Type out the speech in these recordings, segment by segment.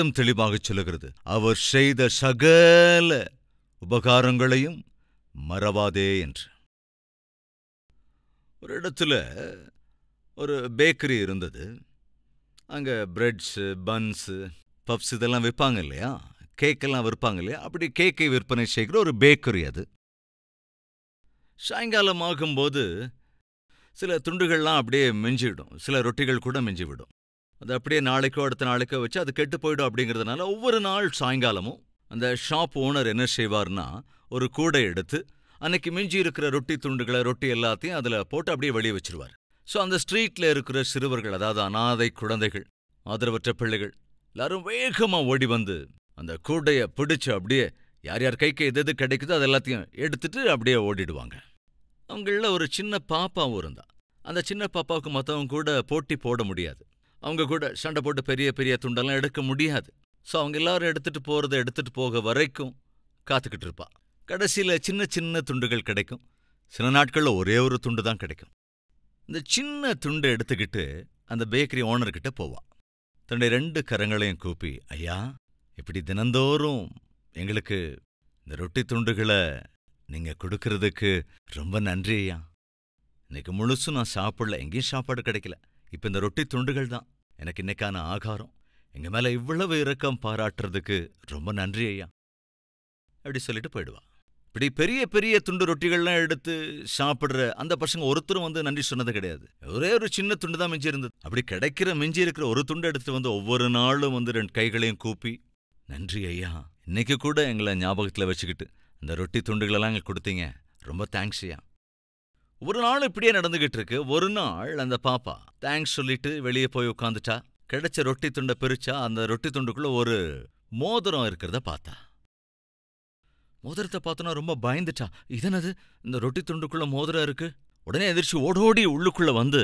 வேதம் தெளிவாகச் சொல்லுகிறது, அவர் செய்த சகல உபகாரங்களையும் மறவாதே என்று. ஒரு இடத்துல ஒரு பேக்கரி இருந்தது. அங்கே பிரெட்ஸு, பன்ஸு, பப்ஸ் இதெல்லாம் விற்பாங்க இல்லையா, கேக்கெல்லாம் விற்பாங்க இல்லையா. அப்படி கேக்கை விற்பனை செய்கிற ஒரு பேக்கரி அது. சாயங்காலம் ஆகும்போது சில துண்டுகள்லாம் அப்படியே மிஞ்சிவிடும், சில ரொட்டிகள் கூட மிஞ்சிவிடும். அது அப்படியே நாளைக்கோ அடுத்த நாளைக்கோ வச்சு அது கெட்டு போயிடும். அப்படிங்கிறதுனால ஒவ்வொரு நாள் சாயங்காலமும் அந்த ஷாப் ஓனர் என்ன செய்வார்னா, ஒரு கூடை எடுத்து அன்னைக்கு மிஞ்சி இருக்கிற ரொட்டி துண்டுகளை, ரொட்டி எல்லாத்தையும் அதில் போட்டு அப்படியே வெளியே வச்சிருவார். ஸோ அந்த ஸ்ட்ரீட்டில் இருக்கிற சிறுவர்கள், அதாவது அனாதை குழந்தைகள், ஆதரவற்ற பிள்ளைகள் எல்லாரும் வேகமாக ஓடி வந்து அந்த கூடையை பிடிச்சு அப்படியே யார் யார் கைக்கு எது எது கிடைக்குதோ அது எல்லாத்தையும் எடுத்துட்டு அப்படியே ஓடிடுவாங்க. அவங்களில் ஒரு சின்ன பாப்பாவும் இருந்தா. அந்த சின்ன பாப்பாவுக்கு மற்றவங்க கூட போட்டி போட முடியாது. அவங்க கூட சண்டை போட்டு பெரிய பெரிய துண்டெல்லாம் எடுக்க முடியாது. ஸோ அவங்க எல்லாரும் எடுத்துட்டு போக வரைக்கும் காத்துக்கிட்டு இருப்பா. கடைசியில் சின்ன சின்ன துண்டுகள் கிடைக்கும். சில நாட்களில் ஒரே ஒரு துண்டு தான் கிடைக்கும். இந்த சின்ன துண்டை எடுத்துக்கிட்டு அந்த பேக்கரி ஓனர்கிட்ட போவா. தன்னுடைய 2 கரங்களையும் கூப்பி, ஐயா, இப்படி தினந்தோறும் எங்களுக்கு இந்த ரொட்டி துண்டுகளை நீங்கள் கொடுக்கறதுக்கு ரொம்ப நன்றி ஐயா. இன்னைக்கு முழுசும் நான் சாப்பிடல, எங்கேயும் சாப்பாடு கிடைக்கல. இப்போ இந்த ரொட்டி துண்டுகள் தான் எனக்கு இன்னைக்கான ஆகாரம். எங்கள் மேலே இவ்வளவு இரக்கம் பாராட்டுறதுக்கு ரொம்ப நன்றி ஐயா அப்படி சொல்லிட்டு போயிடுவா. இப்படி பெரிய பெரிய துண்டு ரொட்டிகள்லாம் எடுத்து சாப்பிட்ற அந்த பசங்க ஒருத்தரும் வந்து நன்றி சொன்னது கிடையாது. ஒரே ஒரு சின்ன துண்டு தான் மிஞ்சி இருந்தது. அப்படி கிடைக்கிற மிஞ்சி இருக்கிற ஒரு துண்டு எடுத்து வந்து ஒவ்வொரு நாளும் வந்து 2 கைகளையும் கூப்பி, நன்றி ஐயா, இன்னைக்கு கூட எங்களை ஞாபகத்தில் வச்சுக்கிட்டு இந்த ரொட்டி துண்டுகளெல்லாம் எங்களுக்கு கொடுத்தீங்க, ரொம்ப தேங்க்ஸ் ஐயா. ஒரு நாள் இப்படியே நடந்துகிட்டு இருக்கு. ஒரு நாள் அந்த பாப்பா தேங்க்ஸ் சொல்லிட்டு வெளியே போய் உட்காந்துட்டா. கிடைச்ச ரொட்டி துண்டை பிரிச்சா. அந்த ரொட்டி துண்டுக்குள்ள ஒரு மோதிரம் இருக்கிறத பார்த்தா. மோதிரத்தை பார்த்தோன்னா ரொம்ப பயந்துட்டா. இதனது, இந்த ரொட்டி துண்டுக்குள்ள மோதிரம் இருக்கு. உடனே எதிர்ச்சி ஓடோடி உள்ளுக்குள்ள வந்து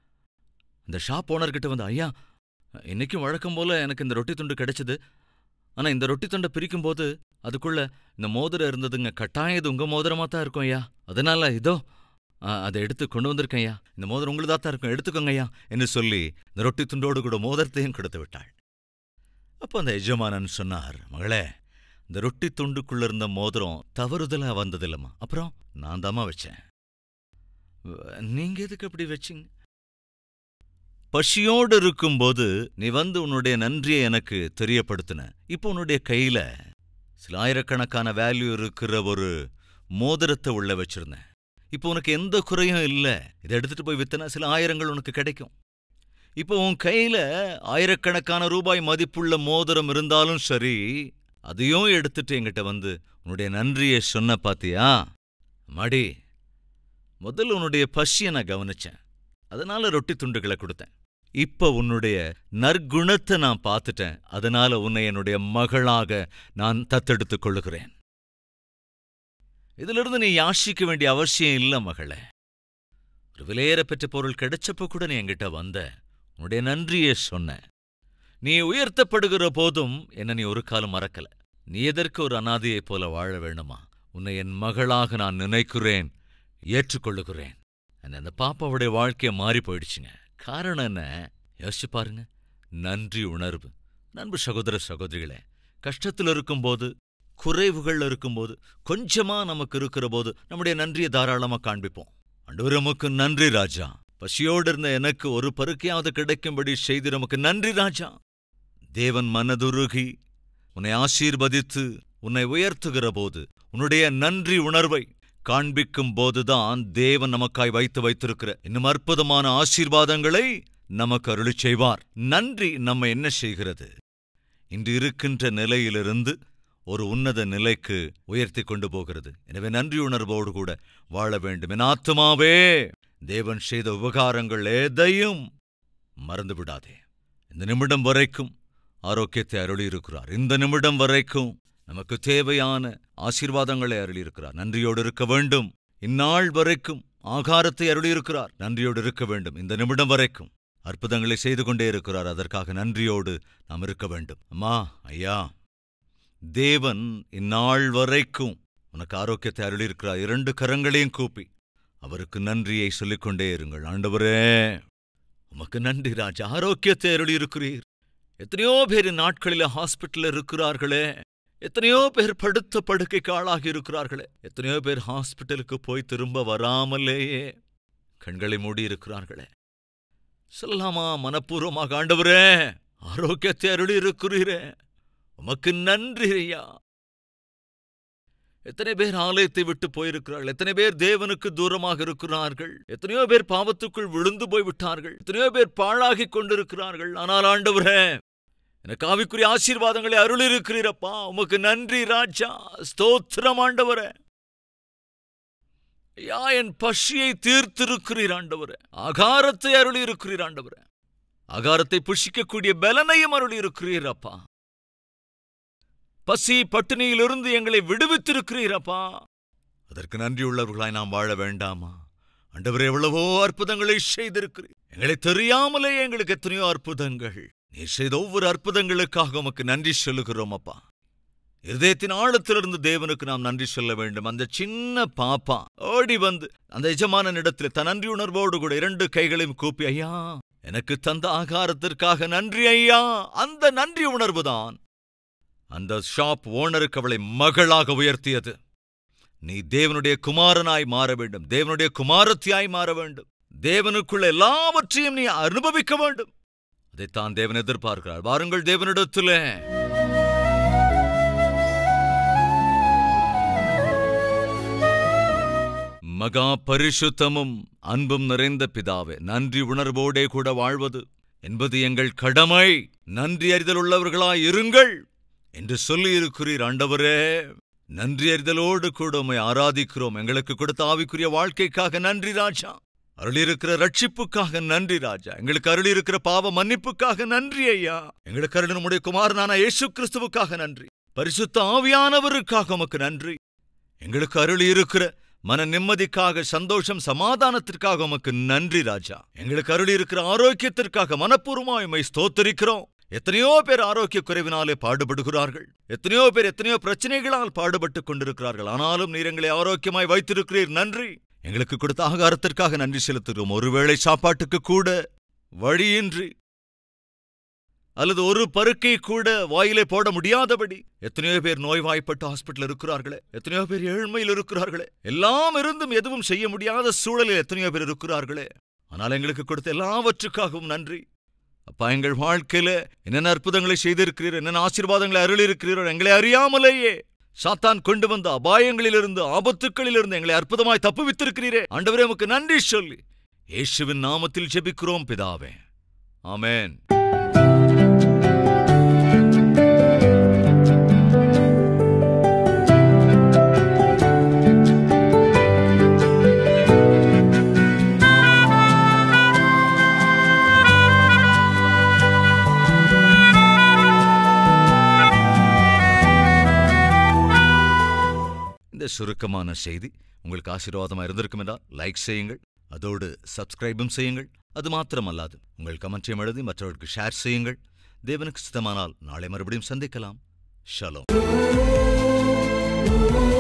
இந்த ஷாப் ஓனர்கிட்ட வந்து, ஐயா, இன்னைக்கும் வழக்கம் போல எனக்கு இந்த ரொட்டி துண்டு கிடைச்சது. ஆனா இந்த ரொட்டி துண்டை பிரிக்கும் போது அதுக்குள்ள இந்த மோதிரம் இருந்ததுங்க. கட்டாயம் இது உங்க மோதிரமா தான் இருக்கும் ஐயா. அதனால இதோ அதை எடுத்து கொண்டு வந்திருக்கேன் ஐயா. இந்த மோதிரம் உங்களுதா தான் இருக்கும், எடுத்துக்கோங்க ஐயா என்று சொல்லி இந்த ரொட்டி துண்டோடு கூட மோதிரத்தையும் கொடுத்து விட்டாள். அப்போ அந்த எஜமானன் சொன்னார், மகளே, இந்த ரொட்டி துண்டுக்குள்ள இருந்த மோதிரம் தவறுதலா வந்ததில்லம்மா. அப்புறம் நான் தாம்மா வச்சேன். நீங்க எதுக்கு அப்படி வச்சிங்க? பசியோடு இருக்கும்போது நீ வந்து உன்னுடைய நன்றியை எனக்கு தெரியப்படுத்தின. இப்போ உன்னுடைய கையில சில ஆயிரக்கணக்கான வேல்யூ இருக்கிற ஒரு மோதிரத்தை உள்ள வச்சிருந்தேன். இப்போ உனக்கு எந்த குறையும் இல்லை. இதை எடுத்துட்டு போய் வித்தனா சில ஆயிரங்கள் உனக்கு கிடைக்கும். இப்போ உன் கையில ஆயிரக்கணக்கான ரூபாய் மதிப்புள்ள மோதிரம் இருந்தாலும் சரி, அதையும் எடுத்துட்டு என்கிட்ட வந்து உன்னுடைய நன்றியை சொன்ன பாத்தியா? மடி, முதல்ல உன்னுடைய பசியை நான் கவனிச்சேன், அதனால ரொட்டி துண்டுகளை கொடுத்தேன். இப்ப உன்னுடைய நற்குணத்தை நான் பார்த்துட்டேன், அதனால உன்னை என்னுடைய மகளாக நான் தத்தெடுத்துக் கொள்ளுகிறேன். இதிலிருந்து நீ யாசிக்க வேண்டிய அவசியம் இல்லை மகளே. ஒரு விலையேற பெற்ற பொருள் கிடைச்சப்போ கூட நீ என்கிட்ட வந்த, உன்னுடைய நன்றியை சொன்ன. நீ உயர்த்தப்படுகிற போதும் என்ன நீ ஒரு காலம் மறக்கல. நீ எதற்கு ஒரு அனாதையைப் போல வாழ வேண்டுமா? உன்னை என் மகளாக நான் நினைக்கிறேன், ஏற்றுக்கொள்ளுகிறேன். அந்த பாப்பாவுடைய வாழ்க்கையை மாறி போயிடுச்சுங்க. காரணம் என்ன யோசிச்சு பாருங்க. நன்றி உணர்வு. நண்பு சகோதர சகோதரிகளே, கஷ்டத்தில் இருக்கும்போது, குறைவுகள் இருக்கும்போது, கொஞ்சமா நமக்கு இருக்கிற போது நம்முடைய நன்றியை தாராளமாக காண்பிப்போம். ஆண்டவரே, உமக்கு நன்றி ராஜா. பசியோடு இருந்த எனக்கு ஒரு பருக்கையாவது கிடைக்கும்படி செய்து நமக்கு நன்றி ராஜா. தேவன் மனதுருகி உன்னை ஆசீர்வதித்து உன்னை உயர்த்துகிற போது உன்னுடைய நன்றி உணர்வை காண்பிக்கும் போதுதான் தேவன் நமக்காய் வைத்திருக்கிற இன்னும் அற்புதமான ஆசீர்வாதங்களை நமக்கு அருளிச் செய்வார். நன்றி நம்ம என்ன செய்கிறது? இன்று இருக்கின்ற நிலையிலிருந்து ஒரு உன்னத நிலைக்கு உயர்த்தி கொண்டு போகிறது. எனவே நன்றி உணர்வோடு கூட வாழ வேண்டும். என் ஆத்துமாவே, தேவன் செய்த உபகாரங்கள் எதையும் மறந்து விடாதே. இந்த நிமிடம் வரைக்கும் ஆரோக்கியத்தை அருளியிருக்கிறார். இந்த நிமிடம் வரைக்கும் நமக்கு தேவையான ஆசீர்வாதங்களை அருளியிருக்கிறார். நன்றியோடு இருக்க வேண்டும். இந்நாள் வரைக்கும் ஆகாரத்தை அருளியிருக்கிறார். நன்றியோடு இருக்க வேண்டும். இந்த நிமிடம் வரைக்கும் அற்புதங்களை செய்து கொண்டே இருக்கிறார். அதற்காக நன்றியோடு நாம் இருக்க வேண்டும். அம்மா, ஐயா, தேவன் இந்நாள் வரைக்கும் உனக்கு ஆரோக்கியத்தை அருளியிருக்கிறார். 2 கரங்களையும் கூப்பி அவருக்கு நன்றியை சொல்லிக்கொண்டே இருங்கள். ஆண்டவரே, உமக்கு நன்றி ராஜா, ஆரோக்கியத்தை அருளியிருக்கிறீர். எத்தனையோ பேர் நாட்களில் ஹாஸ்பிட்டல் இருக்கிறார்களே, எத்தனையோ பேர் படுத்த படுக்கைக்கு ஆளாகி இருக்கிறார்களே, எத்தனையோ பேர் ஹாஸ்பிட்டலுக்கு போய் திரும்ப வராமலேயே கண்களை மூடி இருக்கிறார்களே. சொல்லலாமா மனப்பூர்வமாக, ஆண்டவரே ஆரோக்கியத்தை அருளி இருக்கிறீரே, உமக்கு நன்றி ஐயா. எத்தனை பேர் ஆலயத்தை விட்டு போயிருக்கிறார்கள், எத்தனை பேர் தேவனுக்கு தூரமாக இருக்கிறார்கள், எத்தனையோ பேர் பாவத்துக்குள் விழுந்து போய்விட்டார்கள், எத்தனையோ பேர் பாழாகி கொண்டிருக்கிறார்கள். ஆனால் ஆண்டவரே எனக்கு ஆவிக்குரிய ஆசீர்வாதங்களை அருள் இருக்கிறீரப்பா, உமக்கு நன்றி ராஜா, ஸ்தோத்திரம் ஆண்டவரே. ஐயா என் பசியை தீர்த்திருக்கிறீர் ஆண்டவரே, ஆகாரத்தை அருளி இருக்கிறீர் ஆண்டவரே, ஆகாரத்தை புஷிக்கக்கூடிய பலனையும் அருளி இருக்கிறீர் அப்பா. பசி பட்டினியிலிருந்து எங்களை விடுவித்திருக்கிறீரப்பா, அதற்கு நன்றியுள்ளவர்களாய் நாம் வாழ வேண்டாமா? ஆண்டவரே எவ்வளவோ அற்புதங்களை செய்திருக்கிறீர், எங்களை தெரியாமலே எங்களுக்கு எத்தனையோ அற்புதங்கள். நீர் செய்த ஒவ்வொரு அற்புதங்களுக்காக உமக்கு நன்றி சொல்லுகிறோம் அப்பா. இருதயத்தின் ஆழத்திலிருந்து தேவனுக்கு நாம் நன்றி சொல்ல வேண்டும். அந்த சின்ன பாப்பா ஓடி வந்து அந்த எஜமானனிடத்தில் தன் நன்றி உணர்வோடு கூட 2 கைகளையும் கூப்பி, ஐயா எனக்கு தந்த ஆகாரத்திற்காக நன்றி ஐயா. அந்த நன்றி உணர்வுதான் அந்த ஷாப் ஓனருக்கு அவளை மகளாக உயர்த்தியது. நீ தேவனுடைய குமாரனாய் மாற வேண்டும், தேவனுடைய குமாரத்தியாய் மாற வேண்டும், தேவனுக்குள்ள எல்லாவற்றையும் நீ அனுபவிக்க வேண்டும். அதைத்தான் தேவன் எதிர்பார்க்கிறார். வாருங்கள் தேவனிடத்திலே. மகா பரிசுத்தமும் அன்பும் நிறைந்த பிதாவே, நன்றி உணர்வோடே கூட வாழ்வது என்பது எங்கள் கடமை. நன்றி அறிதல் உள்ளவர்களாய் இருங்கள் என்று சொல்லியிருக்கிறீர் ஆண்டவரே. நன்றி அறிதலோடு கூட உம்மை ஆராதிக்கிறோம். எங்களுக்கு கொடுத்த ஆவிக்குரிய வாழ்க்கைக்காக நன்றி ராஜா. அருளியிருக்கிற ரட்சிப்புக்காக நன்றி ராஜா. எங்களுக்கு அருளியிருக்கிற பாவ மன்னிப்புக்காக நன்றி ஐயா. எங்களுக்கு அருள் நம்முடைய குமாரனான இயேசு கிறிஸ்துவுக்காக நன்றி. பரிசுத்த ஆவியானவருக்காக உமக்கு நன்றி. எங்களுக்கு அருளியிருக்கிற மன நிம்மதிக்காக, சந்தோஷம், சமாதானத்திற்காக உமக்கு நன்றி ராஜா. எங்களுக்கு அருளியிருக்கிற ஆரோக்கியத்திற்காக மனப்பூர்வமாய் உம்மை ஸ்தோத்தரிக்கிறோம். எத்தனையோ பேர் ஆரோக்கிய குறைவினாலே பாடுபடுகிறார்கள், எத்தனையோ பேர் எத்தனையோ பிரச்சனைகளால் பாடுபட்டுக் கொண்டிருக்கிறார்கள். ஆனாலும் நீர் எங்களை ஆரோக்கியமாய் வைத்திருக்கிறீர், நன்றி. எங்களுக்கு கொடுத்த ஆகாரத்திற்காக நன்றி செலுத்துகிறோம். ஒருவேளை சாப்பாட்டுக்கு கூட வழியின்றி அல்லது ஒரு பருக்கை கூட வாயிலே போட முடியாதபடி எத்தனையோ பேர் நோய்வாய்ப்பட்டு ஹாஸ்பிட்டல் இருக்கிறார்களே, எத்தனையோ பேர் ஏழ்மையில் இருக்கிறார்களே, எல்லாம் இருந்தும் எதுவும் செய்ய முடியாத சூழலில் எத்தனையோ பேர் இருக்கிறார்களே. ஆனால் எங்களுக்கு கொடுத்த எல்லாவற்றுக்காகவும் நன்றி அப்பா. எங்கள் வாழ்க்கையில என்னென்ன அற்புதங்களை செய்திருக்கிறீர், என்னென்ன ஆசீர்வாதங்களை அருள் இருக்கிறீரோ, எங்களை அறியாமலேயே சாத்தான் கொண்டு வந்த அபாயங்களிலிருந்து, ஆபத்துக்களிலிருந்து எங்களை அற்புதமாய் தப்புவித்திருக்கிறீரே. ஆண்டவரே உமக்கு நன்றி சொல்லி இயேசுவின் நாமத்தில் ஜெபிக்கிறோம் பிதாவே, ஆமென். இந்த சுருக்கமான செய்தி உங்களுக்கு ஆசீர்வாதமாக இருந்திருக்கும் என்றால் லைக் செய்யுங்கள், அதோடு சப்ஸ்கிரைபும் செய்யுங்கள். அது மாத்திரமல்லாது உங்கள் கமெண்ட்டையும் எழுதி மற்றவர்களுக்கு ஷேர் செய்யுங்கள். தேவனுக்கு சித்தமானால் நாளை மறுபடியும் சந்திக்கலாம். ஷலோம்.